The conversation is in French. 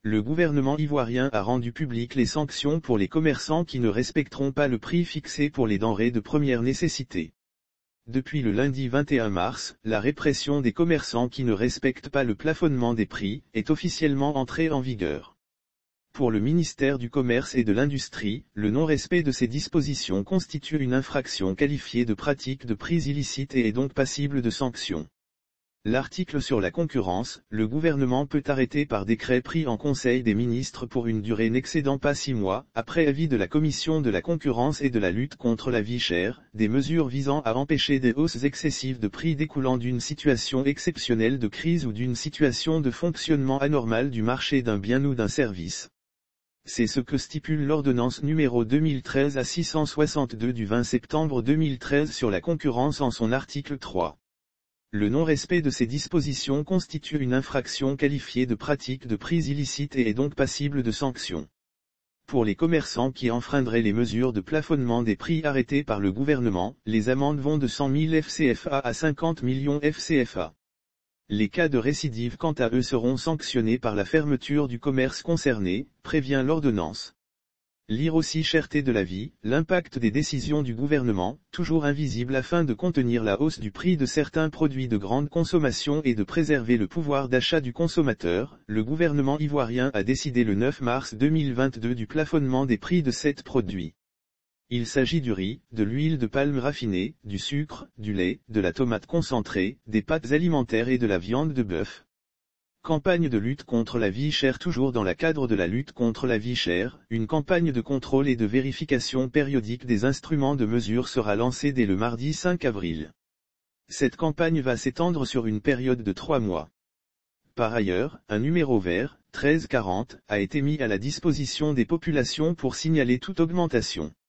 Le gouvernement ivoirien a rendu publiques les sanctions pour les commerçants qui ne respecteront pas le prix fixé pour les denrées de première nécessité. Depuis le lundi 21 mars, la répression des commerçants qui ne respectent pas le plafonnement des prix est officiellement entrée en vigueur. Pour le ministère du Commerce et de l'Industrie, le non-respect de ces dispositions constitue une infraction qualifiée de pratique de prix illicite et est donc passible de sanctions. L'article sur la concurrence, le gouvernement peut arrêter par décret pris en Conseil des ministres pour une durée n'excédant pas 6 mois, après avis de la Commission de la concurrence et de la lutte contre la vie chère, des mesures visant à empêcher des hausses excessives de prix découlant d'une situation exceptionnelle de crise ou d'une situation de fonctionnement anormal du marché d'un bien ou d'un service. C'est ce que stipule l'ordonnance numéro 2013-662 du 20 septembre 2013 sur la concurrence en son article 3. Le non-respect de ces dispositions constitue une infraction qualifiée de pratique de prix illicite et est donc passible de sanctions. Pour les commerçants qui enfreindraient les mesures de plafonnement des prix arrêtées par le gouvernement, les amendes vont de 100 000 FCFA à 50 millions FCFA. Les cas de récidive quant à eux seront sanctionnés par la fermeture du commerce concerné, prévient l'ordonnance. Lire aussi cherté de la vie, l'impact des décisions du gouvernement, toujours invisible afin de contenir la hausse du prix de certains produits de grande consommation et de préserver le pouvoir d'achat du consommateur, le gouvernement ivoirien a décidé le 9 mars 2022 du plafonnement des prix de 7 produits. Il s'agit du riz, de l'huile de palme raffinée, du sucre, du lait, de la tomate concentrée, des pâtes alimentaires et de la viande de bœuf. Campagne de lutte contre la vie chère. Toujours dans le cadre de la lutte contre la vie chère, une campagne de contrôle et de vérification périodique des instruments de mesure sera lancée dès le mardi 5 avril. Cette campagne va s'étendre sur une période de 3 mois. Par ailleurs, un numéro vert, 1340, a été mis à la disposition des populations pour signaler toute augmentation.